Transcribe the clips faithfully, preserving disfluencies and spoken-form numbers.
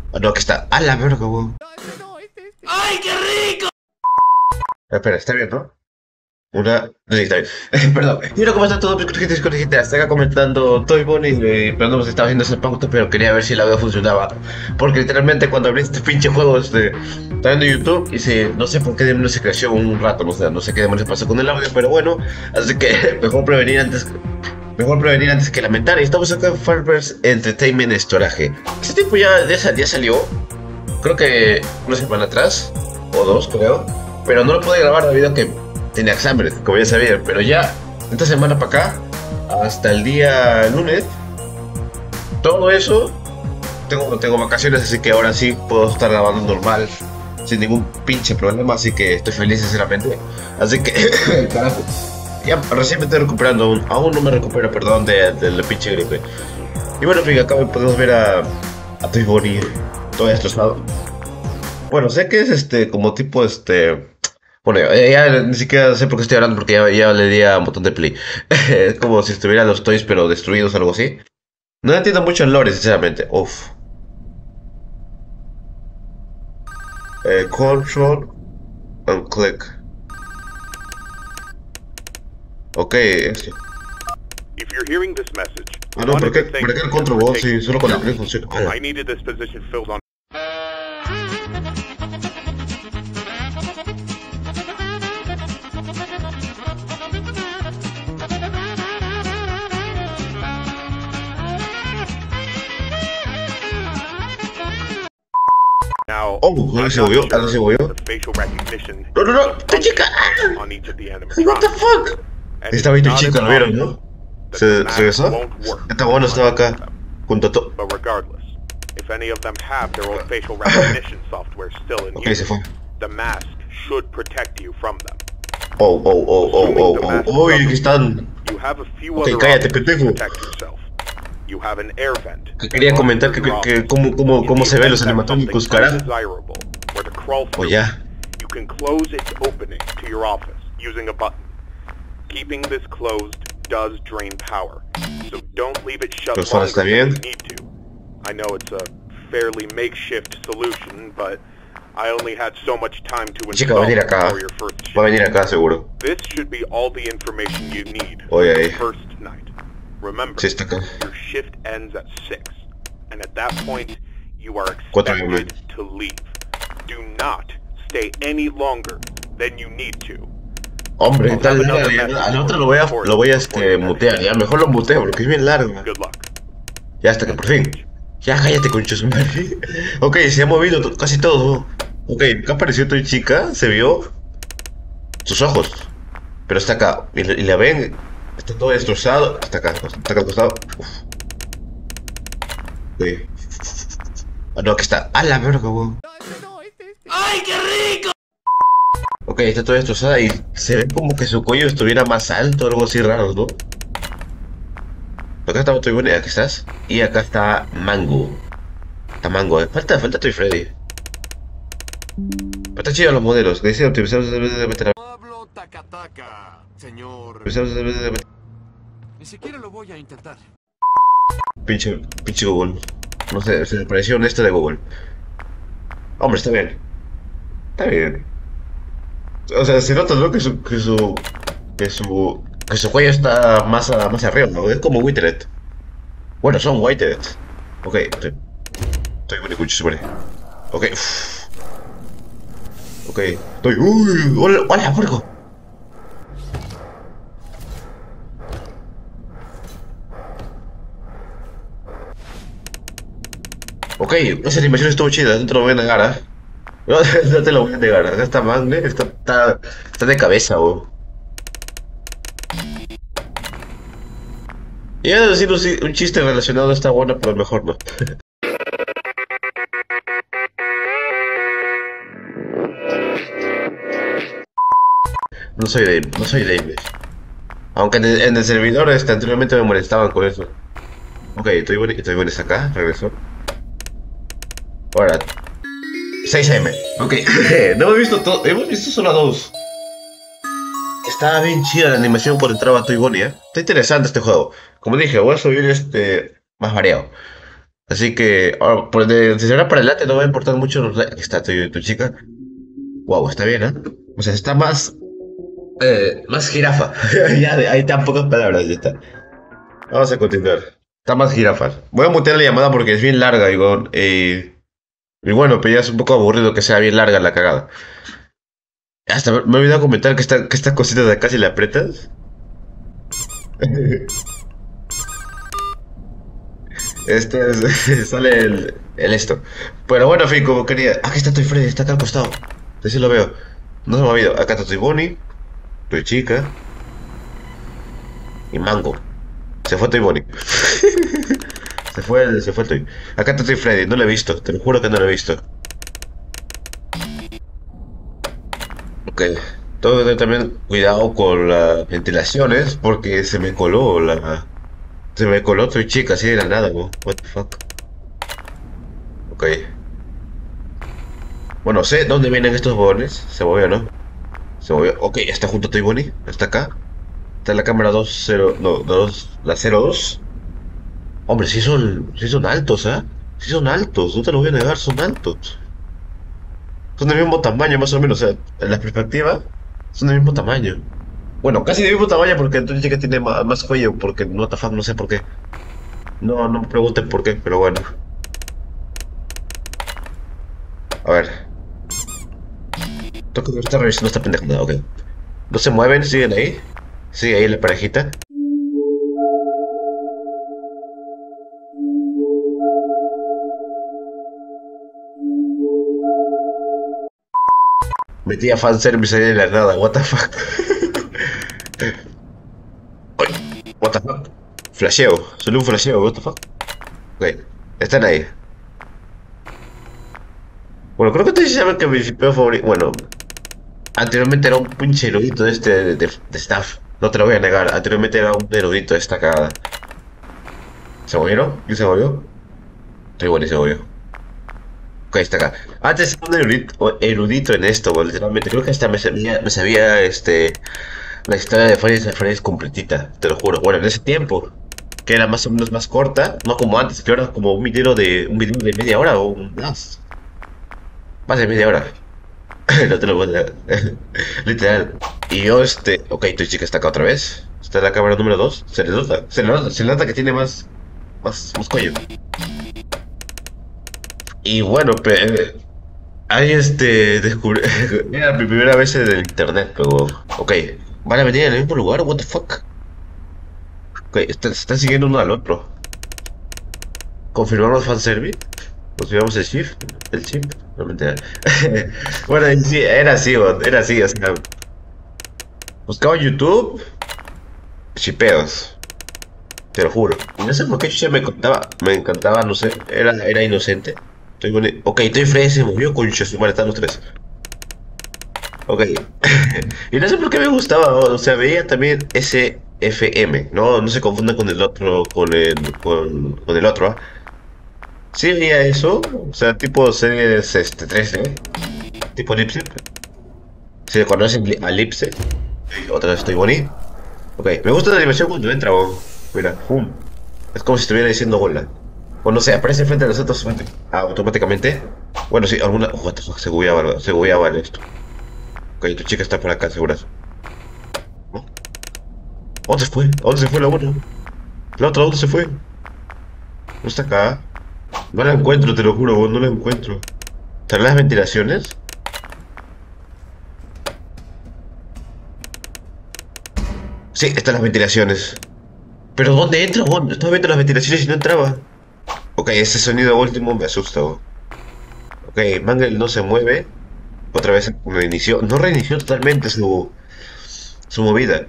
Ah, no, aquí está. ¡A la verga, weón! ¡Ay, qué rico! Espera, está bien, ¿no? Una. No, sí, está bien. Perdón. Mira cómo está todo, mis conejitas y conejitas. Está acá comentando Toy Bonnie. Eh, pero no se estaba haciendo ese pauta, pero quería ver si el audio funcionaba. Porque literalmente cuando abrí este pinche juego, este. Estaba viendo YouTube y se, no sé por qué demonios se creció un rato, no sé, no sé qué demonios pasó con el audio, pero bueno, así que mejor prevenir antes, mejor prevenir antes que lamentar. Y estamos acá en Farmers Entertainment Storage. Este tipo ya, ya, ya salió, creo que una semana atrás, o dos creo, pero no lo pude grabar debido a que tenía exámenes, como ya sabían, pero ya esta semana para acá, hasta el día lunes, todo eso, tengo, tengo vacaciones, así que ahora sí puedo estar grabando normal, sin ningún pinche problema, así que estoy feliz sinceramente. Así que, carajo, ya recién me estoy recuperando, aún, aún no me recupero, perdón, de, de la pinche gripe. Y bueno, fíjate, acá podemos ver a, a Toy Bonnie todo destrozado. Bueno, sé que es este, como tipo este. Bueno, ya, ya ni siquiera sé por qué estoy hablando porque ya, ya le di a un botón de play. Es como si estuvieran los toys pero destruidos o algo así. No entiendo mucho el lore, sinceramente. Uf. Eh, control and click. Ok, esto. If you're hearing this message, Ah, no, ¿por wanted qué, to thank ¿por qué el you control for vos? Sí, taking solo con el the click time. funciona. Ah, I needed this position filled on. Now, oh, I'm ahora se not movió, sure ahora se movió. the facial recognition No, no, no, was esta chica. functioning on each of the What the animatronics, fuck? and Estaba it's ahí tu not chica, ¿lo vieron, no? impossible that the ¿Se, se mask besó? won't work Esta buena on estaba any of acá. them. Junto a todo. But regardless, if any of them have their old facial recognition software still in Ok, se use, fue. the mask should protect you from them. Oh, oh, oh, oh, oh, oh. Uy, aquí están. You have a few Ok, other cállate, options to pendejo. protect yourself. You have an air vent. Que quería comentar que, que, que cómo, cómo, cómo se ven los animatrónicos, carajo. Where to crawl Oh, through. ya. You can close its opening to your office using a button. Keeping this closed does drain power, so don't leave it shut Pero solo longer está than bien. you need to. I know it's a fairly makeshift solution, but I only had so much time to Chica, va a install venir it acá. before your first shift. Va a venir acá, seguro. This should be all the information you need Oh, for yeah, your yeah. first night. Remember, Sí, está acá. your shift ends at six, and at that point, you are Cuatro expected de to leave. Do not stay any longer than you need to. Hombre, I'll tal have vez another ya, message al otro lo voy a, for lo voy a you before este, you mutear, ya, mejor lo muteo porque es bien largo. Good luck. Ya hasta que por fin. Ya cállate, conchos. Ok, se ha movido to- casi todo. Ok, acá apareció tu chica, se vio sus ojos. Pero está acá, y, le- y la ven, está todo destrozado. Está acá, está acá al costado. Uf. Ok. Ah, no, aquí está. ¡A la verga, weón! ¡Ay, qué rico! Ok, está toda destrozada y se ve como que su cuello estuviera más alto, algo así raro, ¿no? Acá está Toy Bonnie, aquí estás. Y acá está Mango. Está Mango, eh. Falta, falta Toy Freddy. Pero está chido los modelos, que dice optimizar de meter Pablo Takataka, señor. Ni siquiera lo voy a intentar. Pinche, pinche Google. No sé, se me pareció honesto de Google. Hombre, está bien. Está bien. O sea, se nota, ¿no? Que su, que su, que su, que su cuello está más, a- más arriba, ¿no? Es como Witeret. Bueno, son Whitehead. Ok, estoy, estoy muy escucho, supone. Ok, uff. Ok, estoy, uy, hola, hola, puerco. Ok, esa animación estuvo chida, no te lo voy a negar, ¿eh? No, no te lo voy a negar, acá está Magne, está, está, está de cabeza, oh. Y a decir un, un chiste relacionado está bueno, pero mejor no. No soy Dave, no soy Dave. Aunque en el, en el servidor este, anteriormente me molestaban con eso. Ok, estoy bueno, estoy bueno acá, regreso. Ahora, seis eme. Ok, no hemos visto todo, hemos visto solo a dos. Estaba bien chida la animación por entraba Toy Bonnie, ¿eh? Está interesante este juego. Como dije, voy a subir este más variado. Así que, ahora, por de, si ahora para adelante no va a importar mucho los likes. Aquí está tu, tu chica. Wow, está bien, ¿eh? O sea, está más, eh, más jirafa. Ya, de- hay tan pocas palabras, ya está. Vamos a continuar. Está más jirafa. Voy a mutear la llamada porque es bien larga, digo. eh, y bueno, pero ya es un poco aburrido que sea bien larga la cagada. Hasta me, me he olvidado comentar que esta, que esta cosita de acá, si la aprietas, este es- sale el, el esto. Pero bueno, en fin, como quería. Aquí está Toy Freddy, está acá al costado. Sí lo veo. No se me ha movido. Acá está Toy Bonnie, Toy Chica y Mango. Se fue Toy Bonnie. Se fue el, se fue el Toy. Acá está Toy Freddy, no lo he visto, te lo juro que no lo he visto. Ok. Tengo que tener también cuidado con las ventilaciones porque se me coló la. Se me coló Toy Chica así de la nada, bro. What the fuck. Ok. Bueno, sé dónde vienen estos bones. Se movió, ¿no? Se movió. Ok, está junto a Toy Bonnie. Está acá. Está en la cámara dos cero. No, dos. La cero dos. Hombre, sí son. Sí son altos, ¿eh? Sí son altos, no te lo voy a negar, son altos. Son del mismo tamaño, más o menos. O sea, en la perspectiva, son del mismo tamaño. Bueno, casi del mismo tamaño porque entonces sí que tiene más, más cuello. Porque no te no sé por qué. No, no me pregunten por qué, pero bueno. A ver. Tengo que estar revisando esta pendejada, ok. No se mueven, siguen ahí. Sigue ahí la parejita. Metía fanservice ahí de la nada, what the fuck. Ay, what the fuck. Flasheo, solo un flasheo, what the fuck. Ok, están ahí. Bueno, creo que ustedes saben que mi shipeo favorito. Bueno, anteriormente era un pinche erudito de este de, de, de staff. No te lo voy a negar, anteriormente era un erudito de esta cagada. ¿Se movieron? ¿Quién se movió? Estoy bueno y se movió. Ok, está acá. Antes era un erudito, erudito en esto, bueno, literalmente. Creo que hasta me sabía, me sabía este, la historia de Freddy Freddy completita, te lo juro. Bueno, en ese tiempo, que era más o menos más corta, no como antes, que ahora como un video de un video de media hora o un más. Más de media hora. No te lo voy a negar. Literal. Y yo, este. Ok, tu chica está acá otra vez. Está en la cámara número dos. Se le nota. Se le nota, se le nota que tiene más. Más, más cuello. Y bueno, pe- ahí este. Descubrí. Era mi primera vez en el internet, pero. Ok. Van a venir en el mismo lugar, what the fuck. Ok, están, se están siguiendo uno al otro. Confirmamos fanservice. Confirmamos el shift. El chip. No me enteré. Bueno, y sí, era así, bot, era así, o sea. Buscaba en YouTube. Chipeos. Te lo juro. Y no sé por qué chucha me contaba, me encantaba, no sé, era, era inocente. Estoy boni- ok, estoy Freddy se movió, concha, su madre, están los tres. Ok. Y no sé por qué me gustaba, o sea, veía también S F M, no, no se confunda con el otro, con el, con, con el otro, ¿ah? Sí veía eso, o sea, tipo series este, tres D, tipo Lipsy. Si conocen li- a Lipsy, otra vez estoy bonito. Ok, me gusta la animación cuando entra, oh. Mira, pum. Es como si estuviera diciendo hola. O no sé, aparece frente a nosotros automati- automáticamente. Bueno, sí, alguna. Oh, what the fuck, se bugueaba, se bugueaba en esto. Ok, tu chica está por acá, seguras. ¿No? ¿A ¿Dónde se fue? ¿A ¿Dónde se fue la otra? ¿La otra dónde se fue? No está acá. No la encuentro, te lo juro, vos, no la encuentro. ¿Están las ventilaciones? Sí, están las ventilaciones. ¿Pero dónde entra, vos? Estaba viendo las ventilaciones y no entraba. Ok, ese sonido último me asusta, vos. Ok, Mangel no se mueve. Otra vez reinició. No reinició totalmente su, su movida.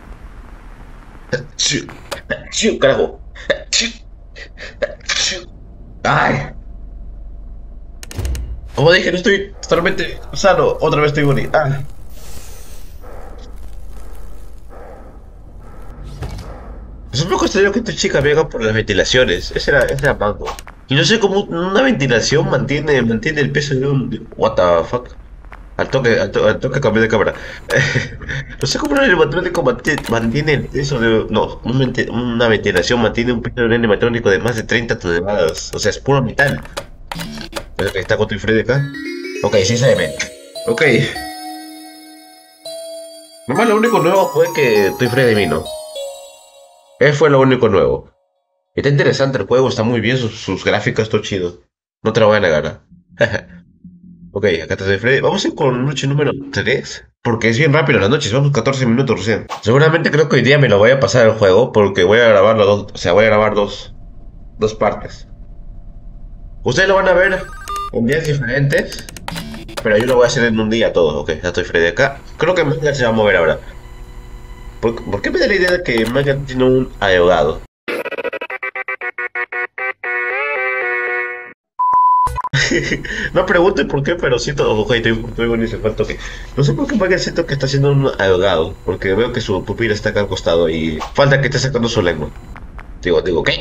Chiu, chiu, carajo. Chiu, chiu. Ay. Como dije, no estoy totalmente sano. Otra vez estoy bonito. Ah. Es un poco extraño que esta chica venga por las ventilaciones. Ese era, ese era Mango. Y no sé cómo una ventilación mantiene, mantiene el peso de un. What the fuck. Al toque, al, to- al toque cambié de cámara. No sé cómo el animatrónico mantiene, mantiene eso de... No, un mente- una ventilación mantiene un peso de un animatrónico de más de treinta toneladas. O sea, es puro metal. Pero que está con tu Freddy acá. Ok, sí se ve. Ok. Nomás lo único nuevo fue que Toy Freddy vino. Eso fue lo único nuevo. Está interesante el juego, está muy bien, sus, sus gráficos, todo chido. No te lo voy a negar. Ok, acá está Toy Freddy. Vamos a ir con noche número tres. Porque es bien rápido las noches, vamos catorce minutos recién. Seguramente creo que hoy día me lo voy a pasar el juego porque voy a grabar los dos. O sea, voy a grabar dos, dos partes. Ustedes lo van a ver en días diferentes. Pero yo lo voy a hacer en un día todo, ok, ya estoy Freddy acá. Creo que Manga se va a mover ahora. ¿Por, ¿por qué me da la idea de que Manga tiene un ahogado? No pregunten por qué, pero siento... Ok, estoy, estoy bonito, falta que... No sé por qué Manga siento que está haciendo un ahogado. Porque veo que su pupila está acá al costado y... Falta que esté sacando su lengua. Digo, digo, ¿qué?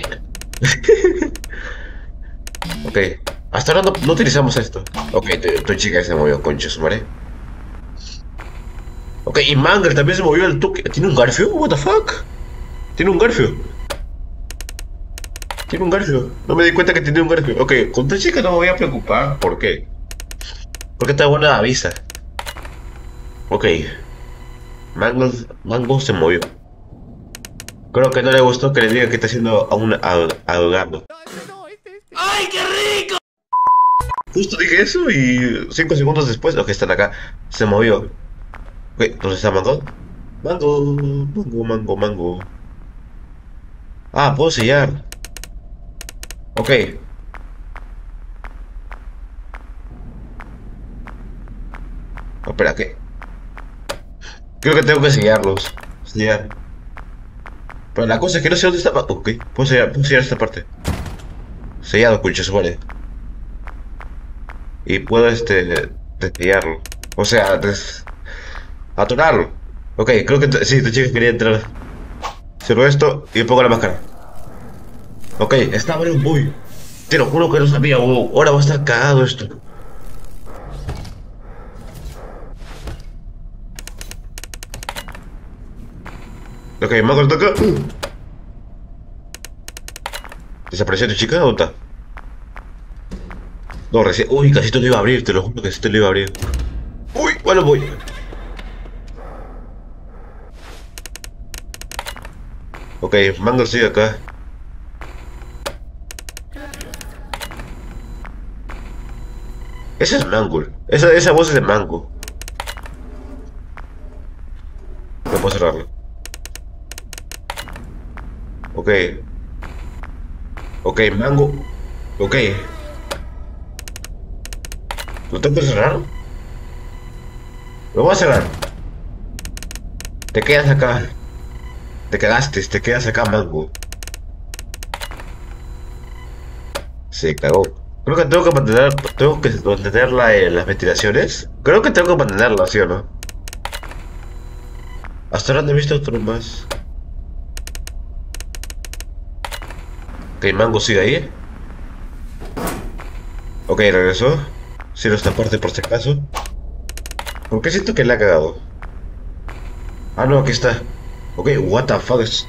Ok. Hasta ahora no, no utilizamos esto. Ok, tu, tu chica se movió, conchos, ¿vale? Ok, y Mangle también se movió al toque. ¿Tiene un garfio? What the fuck? Tiene un garfio. Tiene un garfio. No me di cuenta que tenía un garfio. Ok, con tu chica no me voy a preocupar. ¿Por qué? Porque está buena avisa. Ok. Mangle, Mango se movió. Creo que no le gustó que le diga que está haciendo a un ahogando. ¡Ay, qué rico! Justo dije eso y cinco segundos después, los que están acá, se movió. Ok, ¿dónde está Mango? Mango, mango, mango, mango. Ah, puedo sellar. Ok. Oh, espera, ¿qué? Creo que tengo que sellarlos. Sellar. Pero la cosa es que no sé dónde está. Ok, puedo sellar, puedo sellar esta parte. Sellado, conchas, vale. Y puedo, este, desellarlo. O sea, des... atorarlo. Ok, creo que t- sí, esta chica quería entrar. Cierro esto y me pongo la máscara. Ok, está abriendo un boy. Te lo juro que no sabía, wow. Ahora va a estar cagado esto. Ok, me hago el toque. ¿Desapareció tu chica o está? No, recién. Uy, casi te lo iba a abrir, te lo juro que casi te lo iba a abrir. Uy, bueno, voy. Ok, Mango sigue acá. Ese es Mango. Esa, esa voz es de Mango. No puedo cerrarlo. Ok. Ok, Mango. Ok. ¿Lo tengo que cerrar? Lo voy a cerrar. Te quedas acá. Te quedaste, te quedas acá, Mango. Se cagó. Creo que tengo que mantener, tengo que mantener la, eh, las ventilaciones. Creo que tengo que mantenerlas, ¿sí o no? Hasta ahora no he visto otro más. Ok, Mango sigue ahí. Ok, regresó. Cierro esta parte por si acaso. ¿Por qué siento que le ha cagado? Ah, no, aquí está. Ok, what the fuck is...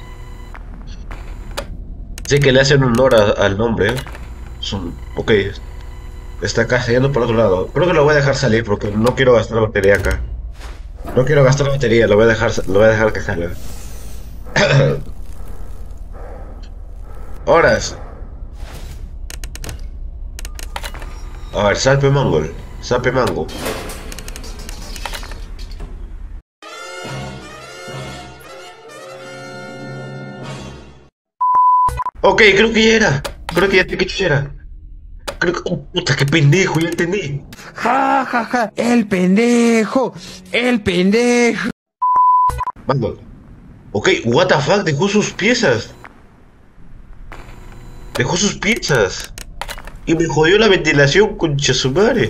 Sí que le hacen honor a- al nombre, ¿eh? Son... Ok. Está acá sellando por otro lado. Creo que lo voy a dejar salir porque no quiero gastar batería acá. No quiero gastar batería, lo voy a dejar, lo voy a dejar que salga. Horas. A ver, salpe mongol. Salpe mango. Ok, creo que ya era. Creo que ya te que chucha era. Creo que... Oh, puta, qué pendejo, ya entendí. Ja, ja, ja, el pendejo, el pendejo. Mango. Ok, what the fuck, dejó sus piezas. Dejó sus piezas. Y me jodió la ventilación, concha su madre.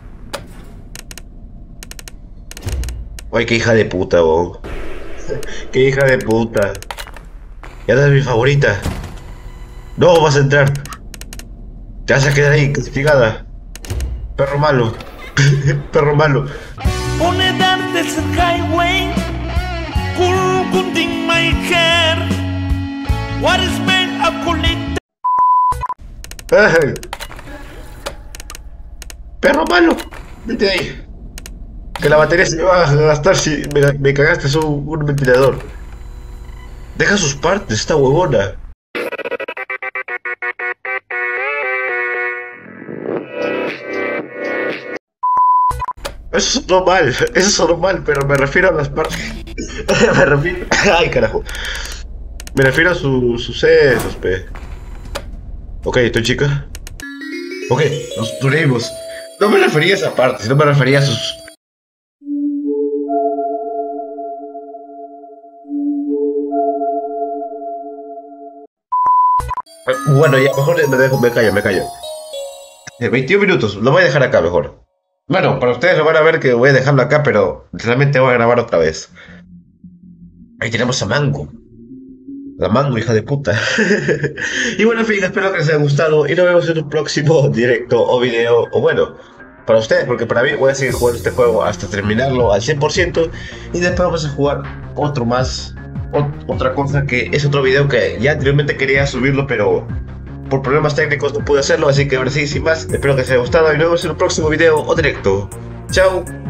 Ay, qué hija de puta, vos. Qué hija de puta. Ya no es mi favorita. No vas a entrar. Te vas a quedar ahí castigada. Perro malo. Perro malo. Pone dartes highway, in my hair. What is made a collect? Ay. Perro malo, vete ahí. Que la batería se va a gastar si me, me cagaste un, un ventilador. Deja sus partes, esta huevona. Eso es normal, eso es normal, pero me refiero a las partes. me refiero. Ay, carajo. Me refiero a sus sucesos, pe. Ok, estoy chica. Ok, nos unimos. No me refería a esa parte, sino me refería a sus. Bueno, ya, mejor me dejo, me callo, me callo. veintiún minutos, lo voy a dejar acá mejor. Bueno, para ustedes lo van a ver que voy a dejarlo acá, pero realmente voy a grabar otra vez. Ahí tenemos a Mango. La Mango, hija de puta. Y bueno, en fin, espero que les haya gustado y nos vemos en un próximo directo o video. O bueno, para ustedes, porque para mí voy a seguir jugando este juego hasta terminarlo al cien por ciento. Y después vamos a jugar otro más. Otra cosa que es otro video que ya anteriormente quería subirlo, pero por problemas técnicos no pude hacerlo. Así que ahora sí, sin más, espero que les haya gustado y nos vemos en un próximo video o directo. Chao.